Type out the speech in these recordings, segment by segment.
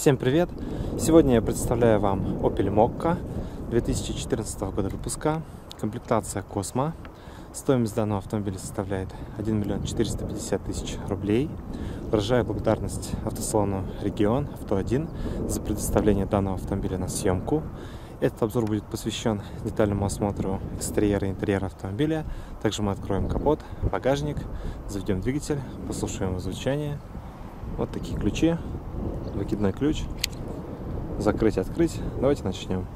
Всем привет! Сегодня я представляю вам Opel Mokka 2014 года выпуска, комплектация Cosmo. Стоимость данного автомобиля составляет 1 миллион 450 тысяч рублей. Выражаю благодарность автосалону Регион Авто1 за предоставление данного автомобиля на съемку. Этот обзор будет посвящен детальному осмотру экстерьера и интерьера автомобиля. Также мы откроем капот, багажник, заведем двигатель, послушаем его звучание. Вот такие ключи. Выкидной ключ. Закрыть, открыть. Давайте начнем.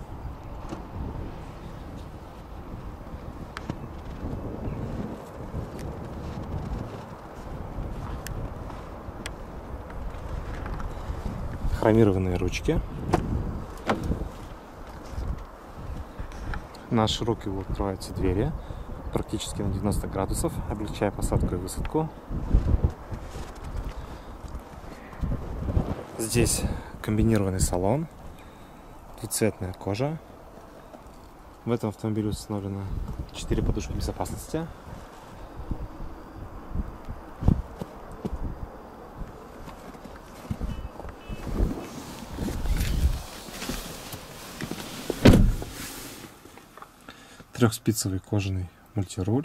Хромированные ручки. На широкие открываются двери, практически на 90 градусов, облегчая посадку и высадку. Здесь комбинированный салон, двухцветная кожа. В этом автомобиле установлено 4 подушки безопасности. Трехспицевый кожаный мультируль.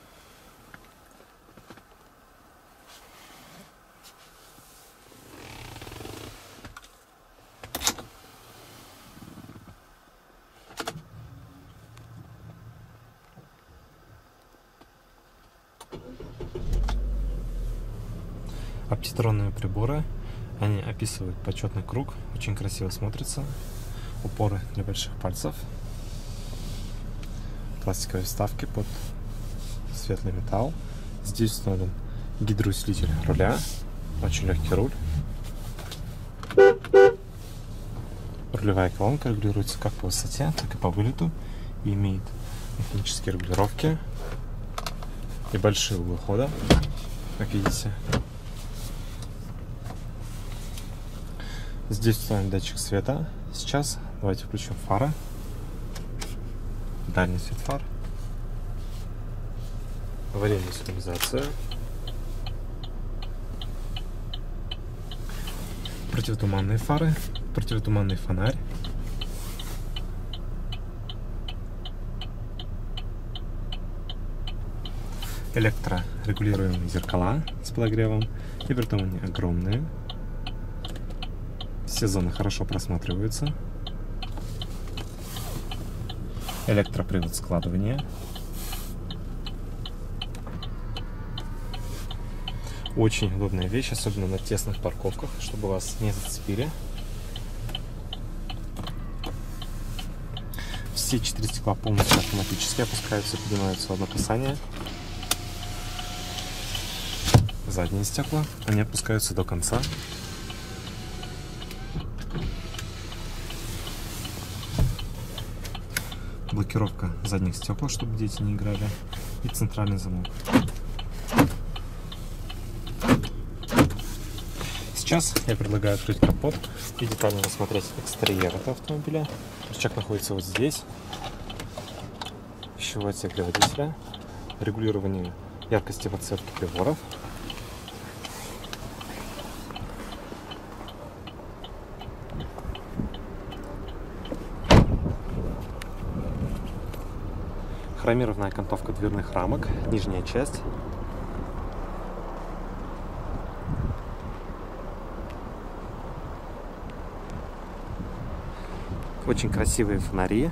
Оптитронные приборы, они описывают почетный круг, очень красиво смотрятся. Упоры для больших пальцев. Пластиковые вставки под светлый металл. Здесь установлен гидроусилитель руля, очень легкий руль. Рулевая колонка регулируется как по высоте, так и по вылету и имеет механические регулировки и большие углы хода, как видите. Здесь установлен датчик света. Сейчас давайте включим фары. Дальний свет фар. Аварийную сигнализацию. Противотуманные фары. Противотуманный фонарь. Электрорегулируемые зеркала с подогревом. И при том они огромные. Все зоны хорошо просматриваются. Электропривод складывания. Очень удобная вещь, особенно на тесных парковках, чтобы вас не зацепили. Все 4 стекла полностью автоматически опускаются и поднимаются в одно касание. Задние стекла, они опускаются до конца. Блокировка задних стекол, чтобы дети не играли, и центральный замок. Сейчас я предлагаю открыть капот и детально рассмотреть экстерьер этого автомобиля. Рычаг находится вот здесь. Пищевой отсек для водителя, регулирование яркости подсветки приборов. Хромированная окантовка дверных рамок, нижняя часть. Очень красивые фонари.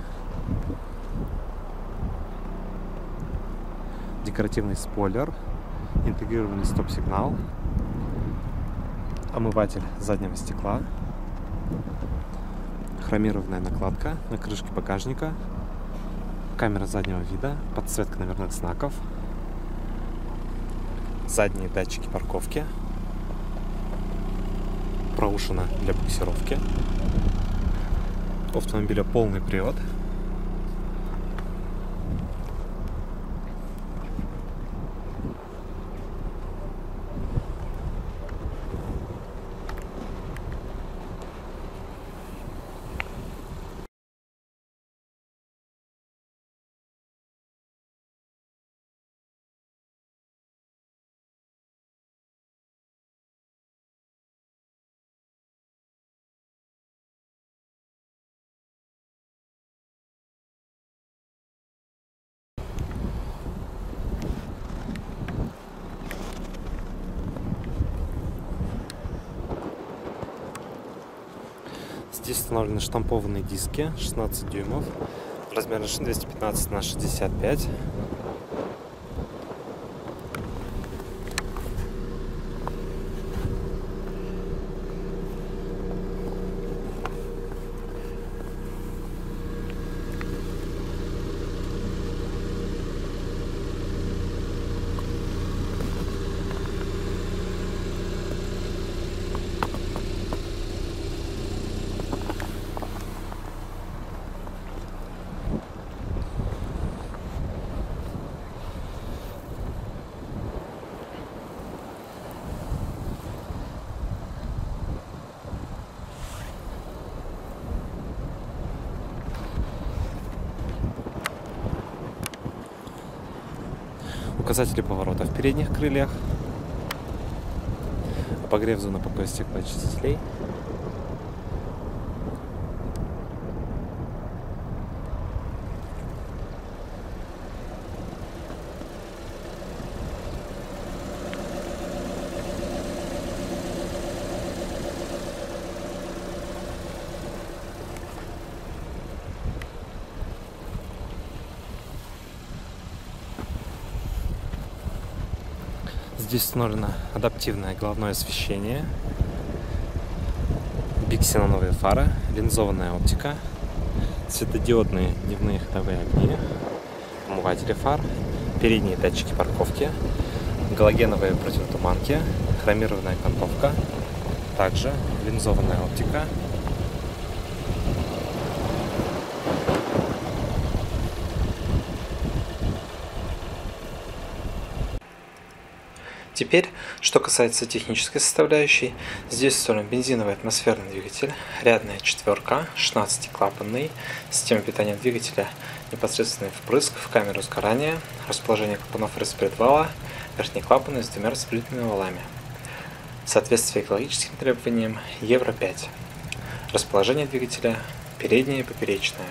Декоративный спойлер. Интегрированный стоп-сигнал. Омыватель заднего стекла. Хромированная накладка на крышке багажника. Камера заднего вида, подсветка номерных знаков, задние датчики парковки, проушина для буксировки. У автомобиля полный привод. Здесь установлены штампованные диски 16 дюймов, размер шин 215 на 65. Указатели поворота в передних крыльях, обогрев зоны покоя стеклоочистителей, здесь установлено адаптивное головное освещение, биксеноновые фары, линзованная оптика, светодиодные дневные ходовые огни, омыватели фар, передние датчики парковки, галогеновые противотуманки, хромированная окантовка, также линзованная оптика. Теперь, что касается технической составляющей, здесь установлен бензиновый атмосферный двигатель, рядная четверка, 16-клапанный, система питания двигателя, непосредственный впрыск в камеру сгорания, расположение клапанов распредвала, верхние клапаны с двумя распределительными валами. Соответствие экологическим требованиям Евро-5. Расположение двигателя переднее и поперечное.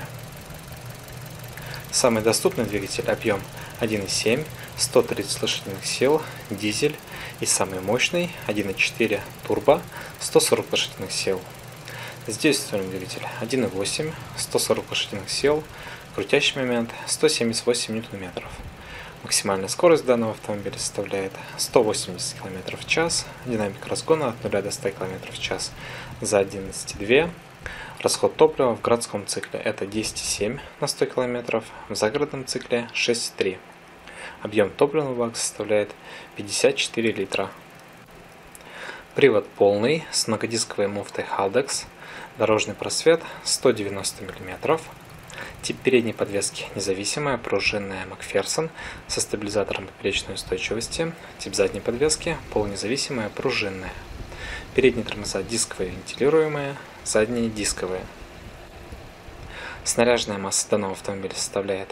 Самый доступный двигатель, объем 1,7, 130 лошадиных сил, дизель, и самый мощный 1,4 турбо, 140 лошадиных сил. Здесь установлен двигатель 1,8, 140 лошадиных сил, крутящий момент 178 ньютон-метров. Максимальная скорость данного автомобиля составляет 180 км в час, динамика разгона от 0 до 100 км в час за 11,2. Расход топлива в городском цикле это 10,7 на 100 км, в загородном цикле 6,3. Объем топливного бака составляет 54 литра. Привод полный с многодисковой муфтой Haldex, дорожный просвет 190 мм. Тип передней подвески независимая, пружинная Макферсон со стабилизатором поперечной устойчивости. Тип задней подвески полунезависимая, пружинная. Передние тормоза дисковые вентилируемые, задние дисковые. Снаряженная масса данного автомобиля составляет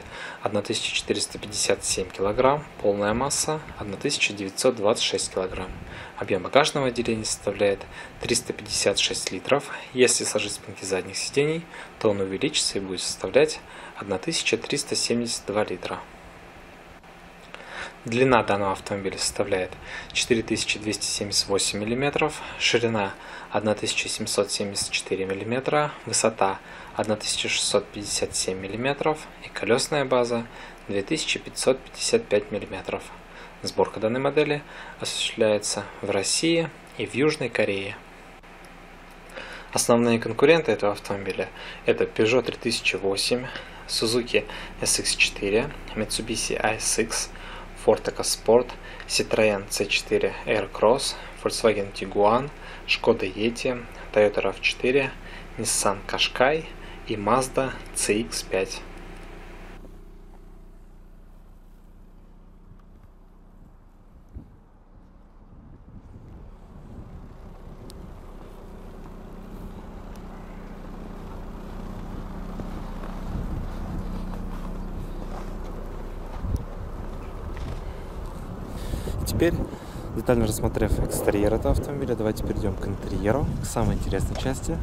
1457 кг, полная масса 1926 кг. Объем багажного отделения составляет 356 литров. Если сложить спинки задних сидений, то он увеличится и будет составлять 1372 литра. Длина данного автомобиля составляет 4278 мм, ширина 1774 мм, высота 1657 мм и колесная база 2555 мм. Сборка данной модели осуществляется в России и в Южной Корее. Основные конкуренты этого автомобиля это Peugeot 3008, Suzuki SX4, Mitsubishi ASX, Ford EcoSport, Citroën C4 Aircross, Volkswagen Tiguan, Skoda Yeti, Toyota RAV4, Nissan Qashqai и Mazda CX-5. Теперь, детально рассмотрев экстерьер этого автомобиля, давайте перейдем к интерьеру, к самой интересной части.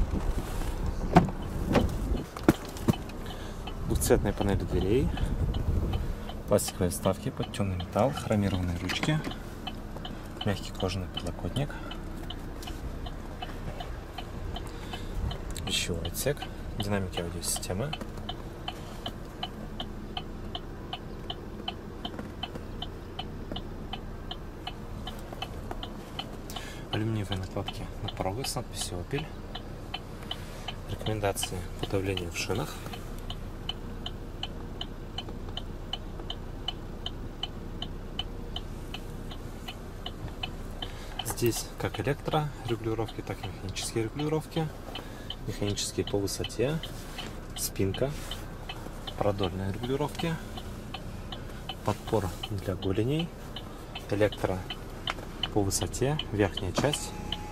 Двухцветные панели дверей, пластиковые вставки под темный металл, хромированные ручки, мягкий кожаный подлокотник. пищевой отсек, динамики аудиосистемы. Алюминиевые накладки на порогах с надписью Opel. Рекомендации по давлению в шинах. Здесь как электрорегулировки, так и механические регулировки. Механические по высоте, спинка, продольные регулировки, подпор для голеней, электро по высоте, верхняя часть.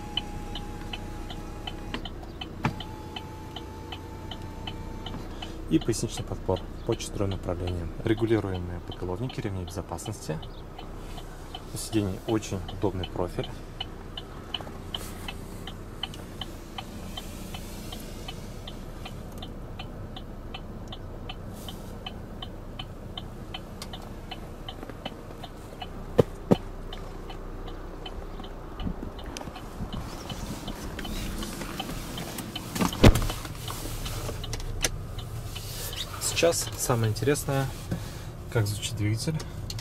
И поясничный подпор по 4 направлениям. Регулируемые подголовники, ремни безопасности. На сиденье очень удобный профиль. Сейчас самое интересное, как звучит двигатель.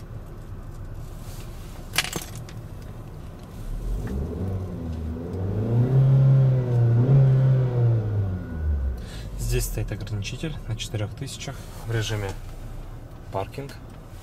Здесь стоит ограничитель на 4000 в режиме паркинг.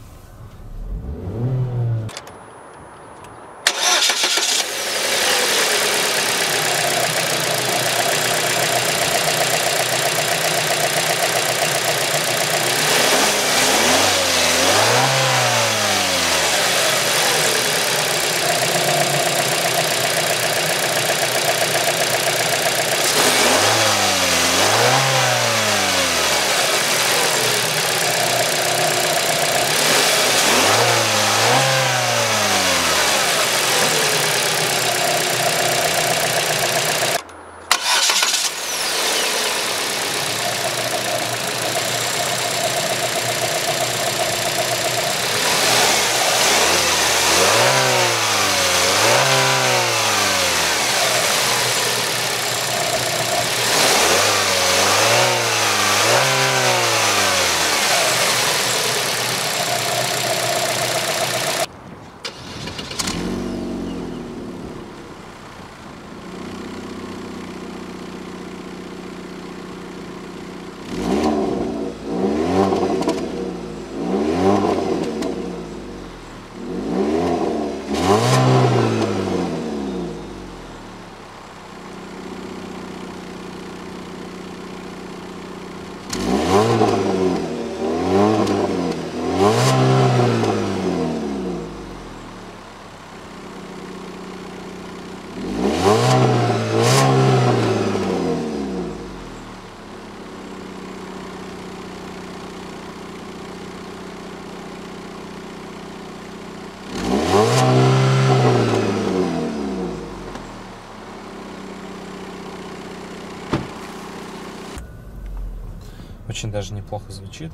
Очень даже неплохо звучит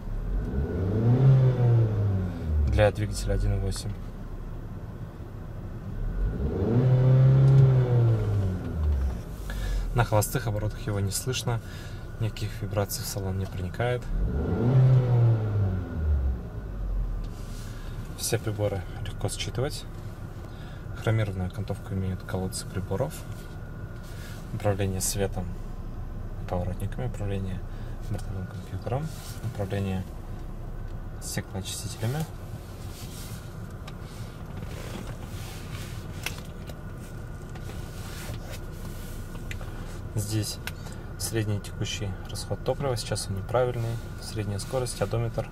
для двигателя 1.8. На холостых оборотах его не слышно, никаких вибраций в салон не проникает. Все приборы легко считывать. Хромированную окантовку имеют колодцы приборов. Управление светом, поворотниками, управление бортовым компьютером, управление стеклоочистителями. Здесь средний текущий расход топлива, сейчас он неправильный, средняя скорость, одометр,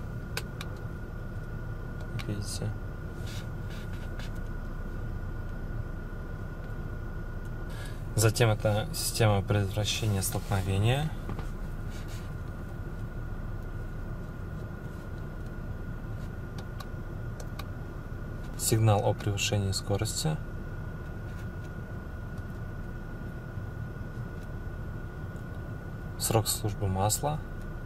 как видите. Затем это система предотвращения столкновения. Сигнал о превышении скорости. Срок службы масла.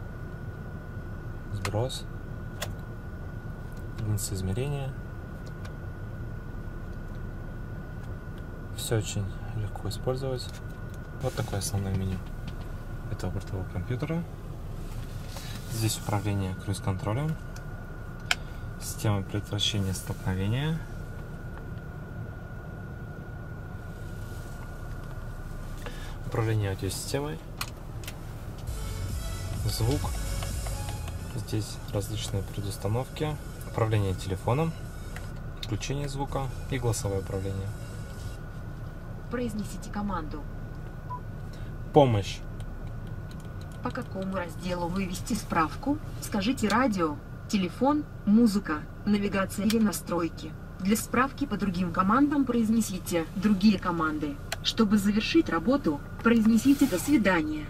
Сброс. Единица измерения. Все очень легко использовать. Вот такое основное меню. этого бортового компьютера. Здесь управление круиз-контролем, система предотвращения столкновения, управление аудиосистемой, звук, здесь различные предустановки, управление телефоном, включение звука и голосовое управление. Произнесите команду. Помощь. По какому разделу вывести справку? Скажите радио, телефон, музыка, навигация или настройки. Для справки по другим командам произнесите другие команды. Чтобы завершить работу, произнесите «до свидания».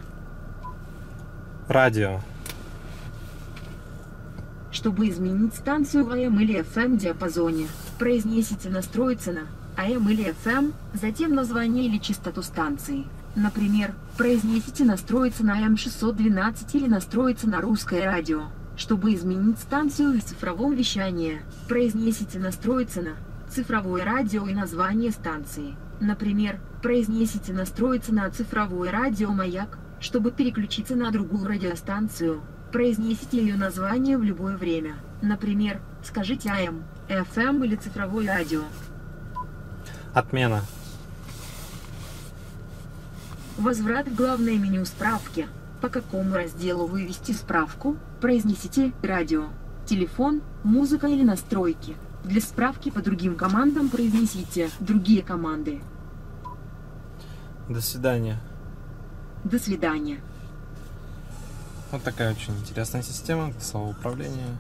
Радио. Чтобы изменить станцию в AM или FM диапазоне, произнесите «настроиться на AM или FM», затем название или частоту станции. Например, произнесите «настроиться на AM612» или «настроиться на русское радио». Чтобы изменить станцию в цифровом вещании, произнесите «настроиться на цифровое радио» и название станции. Например, произнесите «настроиться на цифровое радио «Маяк». Чтобы переключиться на другую радиостанцию, произнесите ее название в любое время. Например, скажите AM, FM или цифровое радио. Отмена. Возврат в главное меню справки. По какому разделу вывести справку? Произнесите радио, телефон, музыка или настройки. Для справки по другим командам произнесите другие команды. До свидания. До свидания. Вот такая очень интересная система голосового управления.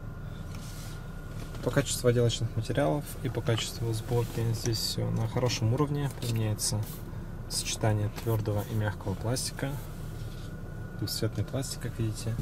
По качеству отделочных материалов и по качеству сборки здесь все на хорошем уровне. Применяется сочетание твердого и мягкого пластика. Двухцветный пластик, как видите.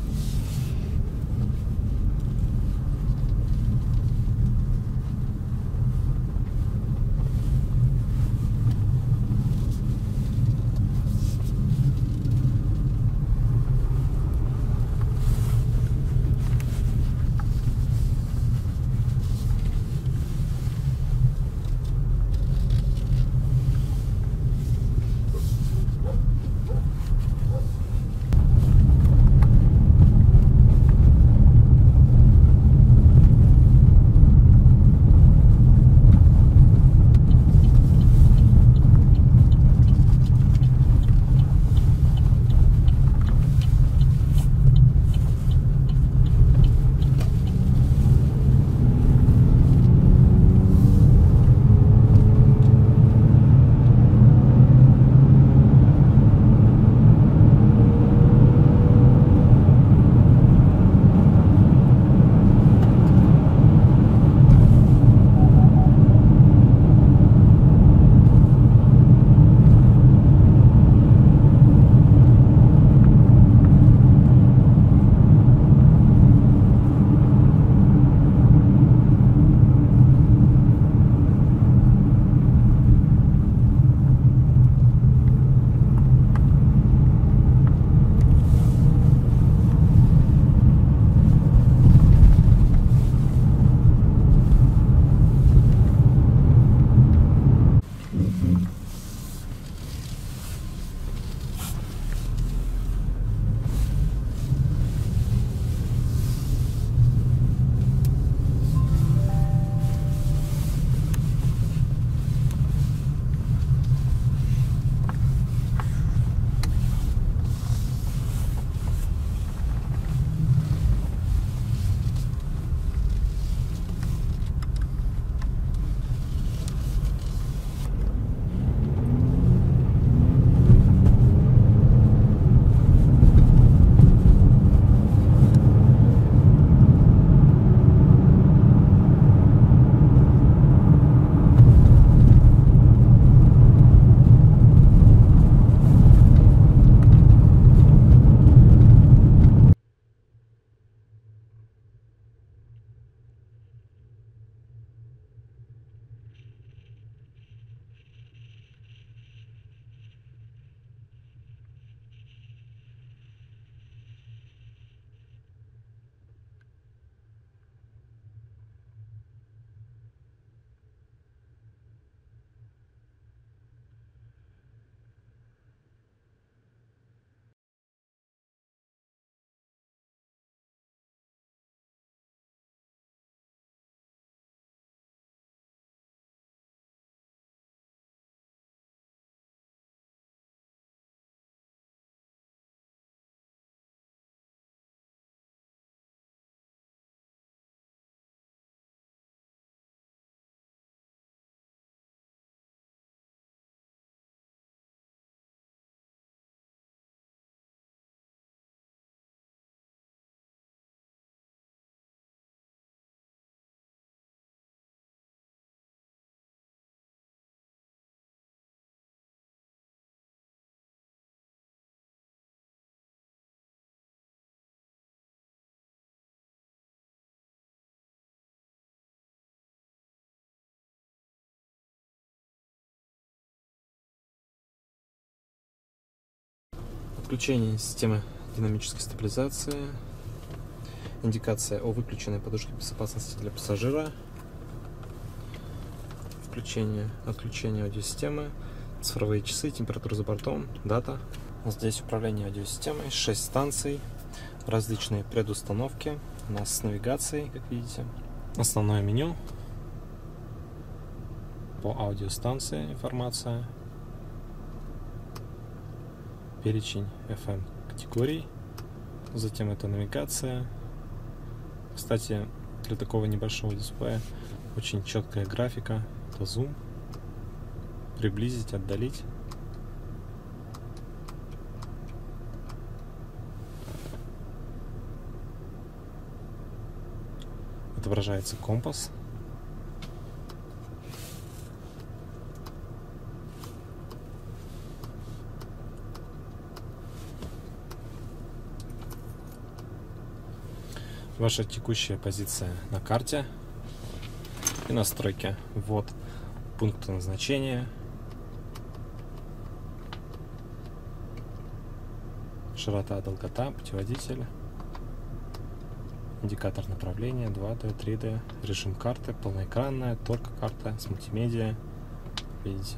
Включение системы динамической стабилизации. Индикация о выключенной подушке безопасности для пассажира. Включение, отключение аудиосистемы. Цифровые часы, температура за бортом, дата. Здесь управление аудиосистемой, 6 станций, различные предустановки. У нас с навигацией, как видите. Основное меню. По аудиостанции информация. Перечень FM категорий. Затем это навигация. Кстати, для такого небольшого дисплея очень четкая графика. Это зум. Приблизить, отдалить. Отображается компас. Ваша текущая позиция на карте и настройки. Ввод пункта назначения, широта, долгота, путеводитель, индикатор направления, 2D, 3D, режим карты, полноэкранная, только карта с мультимедиа. Видите?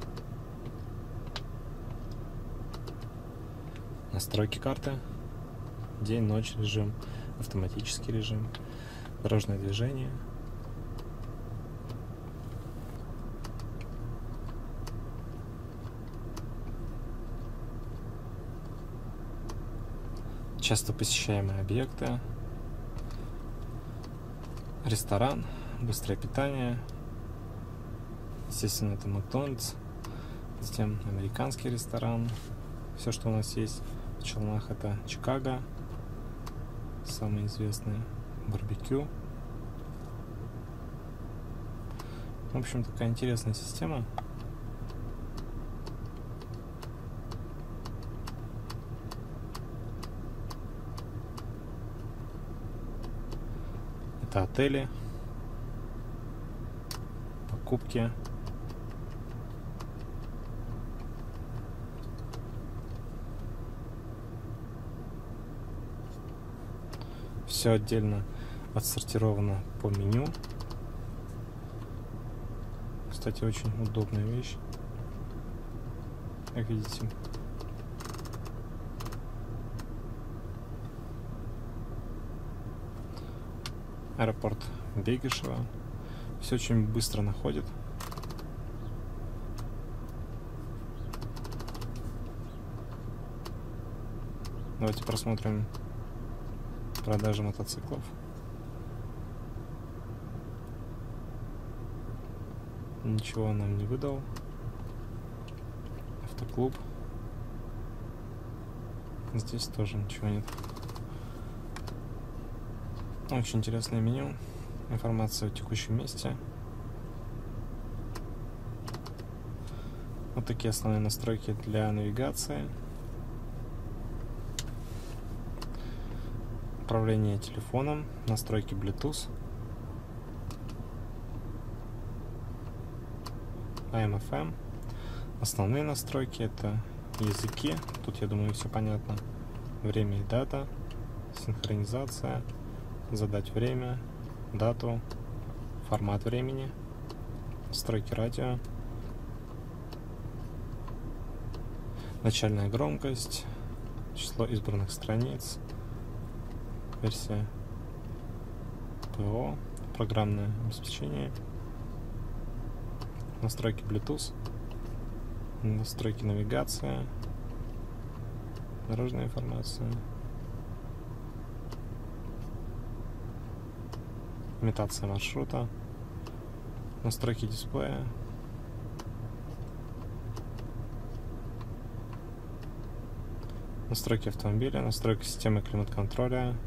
Настройки карты, день, ночь режим, автоматический режим, дорожное движение. Часто посещаемые объекты. Ресторан, быстрое питание. Естественно, это Макдональдс. Затем американский ресторан. Все, что у нас есть в Челнах, это Чикаго. Самое известное барбекю. В общем, такая интересная система. Это отели, покупки. Все отдельно отсортировано по меню. Кстати, очень удобная вещь. Как видите. Аэропорт Бегишева. Все очень быстро находит. Давайте просмотрим продажи мотоциклов. Ничего нам не выдал. Автоклуб. Здесь тоже ничего нет. Очень интересное меню. Информация о текущем месте. Вот такие основные настройки для навигации. Управление телефоном, настройки Bluetooth, AM/FM. Основные настройки — это языки. Тут, я думаю, все понятно. Время и дата, синхронизация, задать время, дату, формат времени, настройки радио, начальная громкость, число избранных страниц, версия ПО, программное обеспечение, настройки Bluetooth, настройки навигации, дорожная информация, имитация маршрута, настройки дисплея, настройки автомобиля, настройка системы климат-контроля,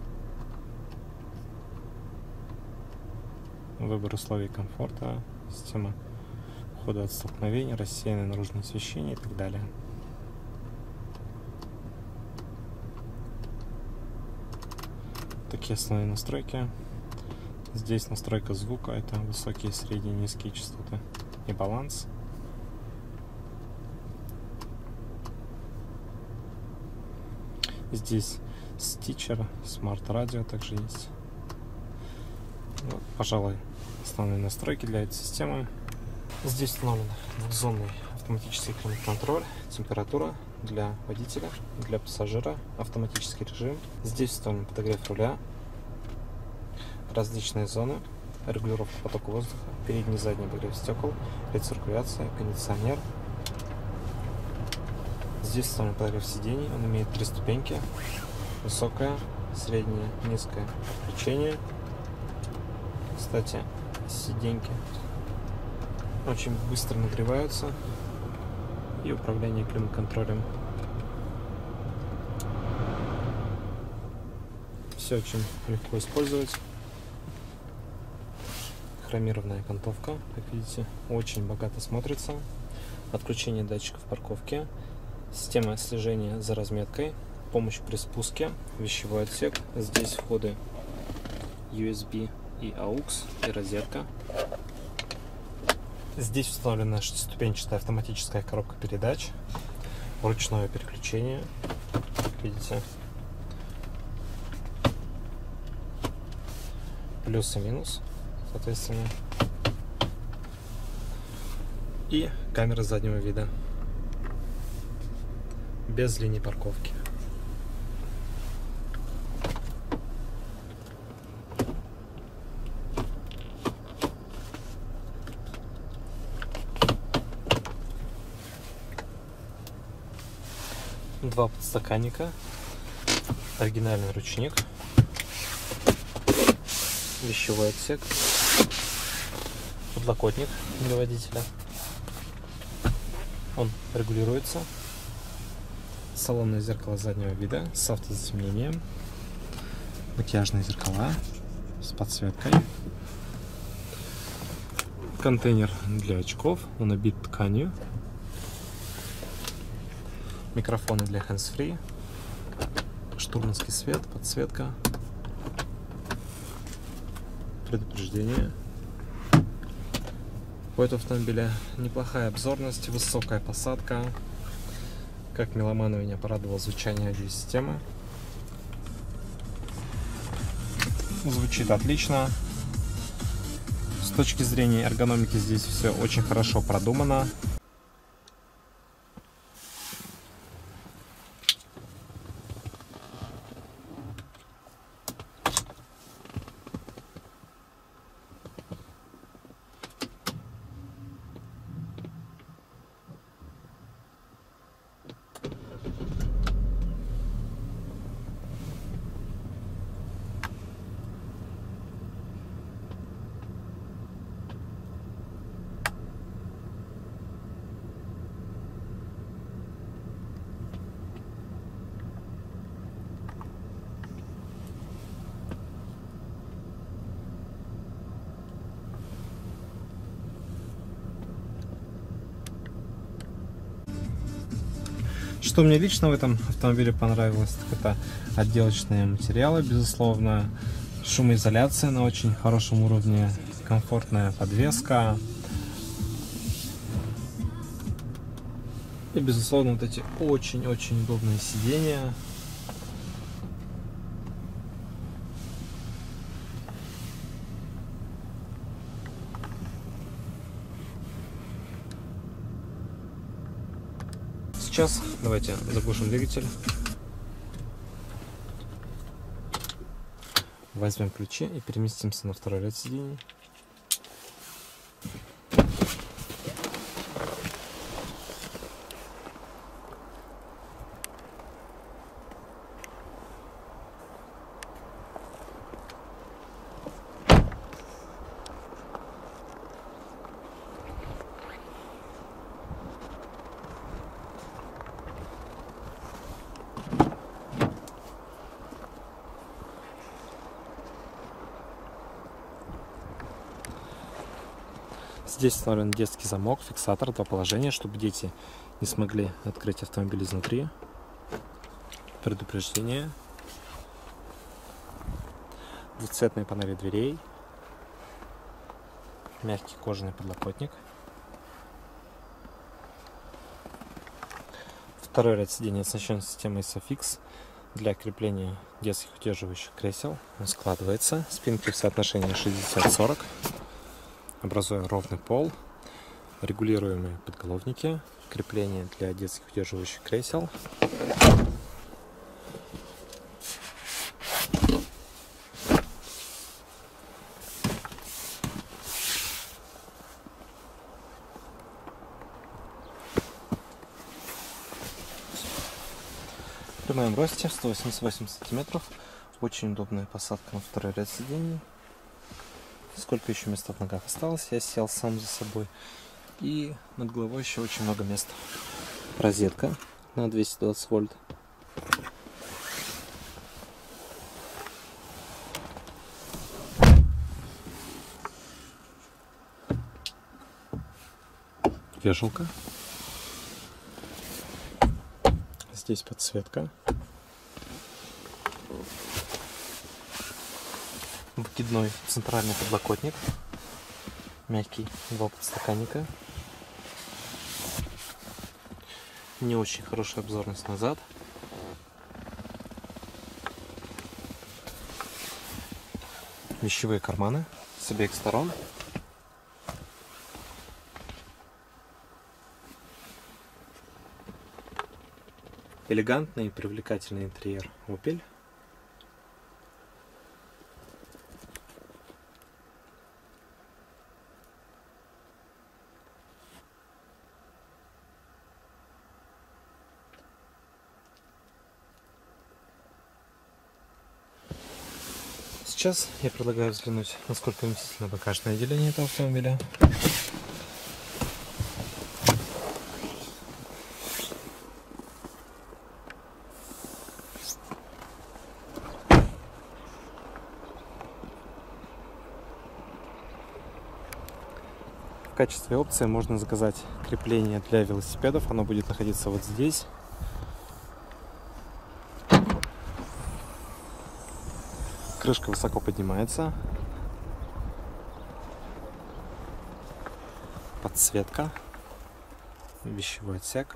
выбор условий комфорта, система ухода от столкновений, рассеянное наружное освещение и так далее. Такие основные настройки. Здесь настройка звука, это высокие, средние, низкие частоты и баланс. Здесь стичер, смарт-радио также есть. Вот, пожалуй, основные настройки для этой системы. Здесь установлен двухзонный автоматический климат-контроль, температура для водителя, для пассажира, автоматический режим. Здесь установлен подогрев руля, различные зоны, регулировка потока воздуха, передний и задний обогрев стекол, рециркуляция, кондиционер. Здесь установлен подогрев сидений, он имеет 3 ступеньки: высокое, среднее, низкое включение. Кстати, сиденьки очень быстро нагреваются, и управление климат-контролем. Все очень легко использовать. Хромированная окантовка, как видите, очень богато смотрится. Отключение датчиков парковки, система слежения за разметкой, помощь при спуске, вещевой отсек. Здесь входы USB и AUX, и розетка. Здесь установлена 6-ступенчатая автоматическая коробка передач, ручное переключение, как видите, плюс и минус, соответственно, и камера заднего вида, без линии парковки. Два подстаканника, оригинальный ручник, вещевой отсек, подлокотник для водителя. Он регулируется. Салонное зеркало заднего вида с автозатемнением, макияжные зеркала с подсветкой, контейнер для очков, он обит тканью. Микрофоны для hands-free, штурманский свет, подсветка, предупреждение. У этого автомобиля неплохая обзорность, высокая посадка. Как меломана меня порадовало звучание аудиосистемы. Звучит отлично. С точки зрения эргономики здесь все очень хорошо продумано. Что мне лично в этом автомобиле понравилось, так это отделочные материалы, безусловно, шумоизоляция на очень хорошем уровне, комфортная подвеска и, безусловно, вот эти очень-очень удобные сиденья. Сейчас давайте заглушим двигатель, возьмем ключи и переместимся на второй ряд сидений. Здесь установлен детский замок, фиксатор, два положения, чтобы дети не смогли открыть автомобиль изнутри. Предупреждение. Двухцветные панели дверей. Мягкий кожаный подлокотник. Второй ряд сидений оснащен системой SOFIX для крепления детских удерживающих кресел. Он складывается. Спинки в соотношении 60-40, образуя ровный пол. Регулируемые подголовники. Крепление для детских удерживающих кресел. При моем росте 188 сантиметров. Очень удобная посадка на второй ряд сидений. Сколько еще места в ногах осталось, я сел сам за собой. И над головой еще очень много места. Розетка на 220 вольт. Вешалка. Здесь подсветка. Выкидной центральный подлокотник. Мягкий, 2 подстаканника. Не очень хорошая обзорность назад. Вещевые карманы с обеих сторон. Элегантный и привлекательный интерьер Opel. Сейчас я предлагаю взглянуть, насколько вместительно багажное отделение этого автомобиля. В качестве опции можно заказать крепление для велосипедов. Оно будет находиться вот здесь. Крышка высоко поднимается. Подсветка. Вещевой отсек.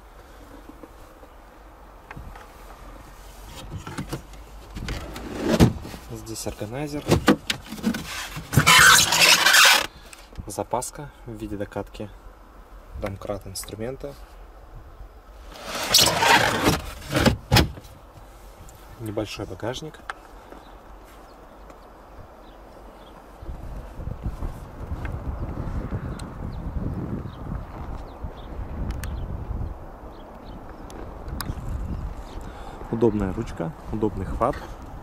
Здесь органайзер. Запаска в виде докатки. Домкрат инструмента. Небольшой багажник. Удобная ручка, удобный хват.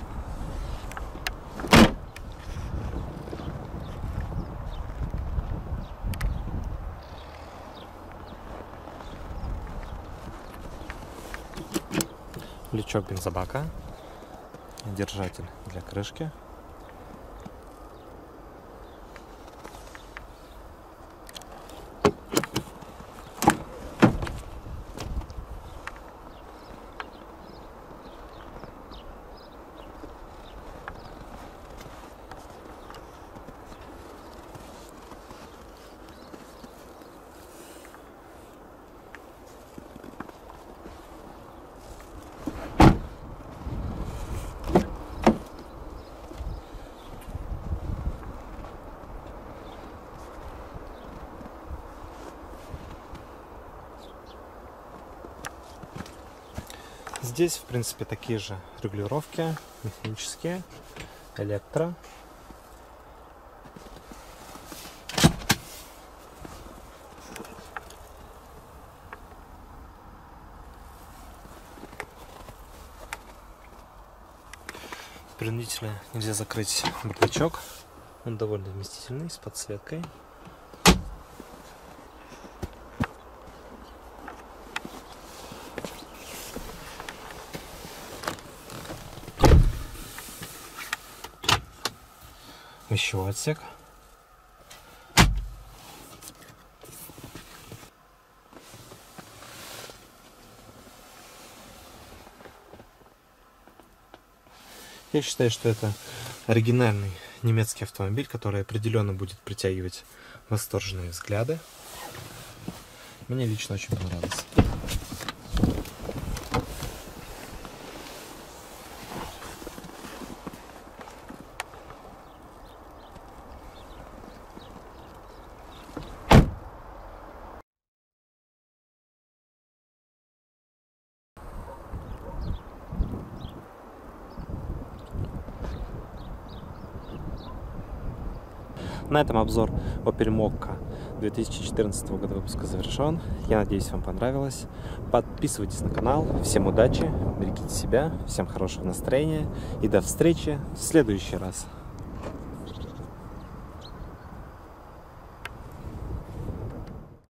Лючок бензобака. Держатель для крышки. Здесь, в принципе, такие же регулировки, механические, электро. Принудительно нельзя закрыть бардачок. Он довольно вместительный, с подсветкой. Еще отсек. Я считаю, что это оригинальный немецкий автомобиль, который определенно будет притягивать восторженные взгляды. Мне лично очень понравился. На этом обзор Opel Mokka 2014 года выпуска завершен. Я надеюсь, вам понравилось. Подписывайтесь на канал. Всем удачи, берегите себя, всем хорошего настроения и до встречи в следующий раз.